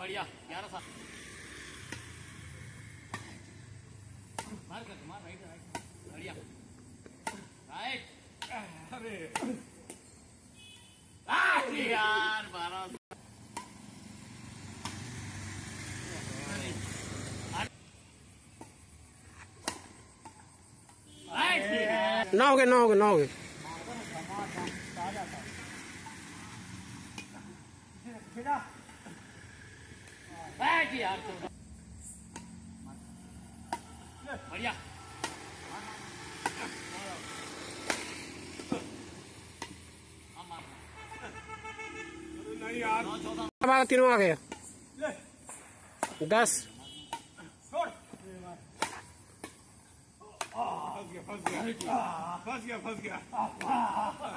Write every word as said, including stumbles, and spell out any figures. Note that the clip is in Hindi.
बढ़िया ग्यारह साल मार कर मार राइट राइट बढ़िया राइट अरे यार बारह ना हो गए ना हो गए ना हो गए यार बढ़िया हमारा तीनों आ गया दस फंस गया फंस गया फंस गया फंस गया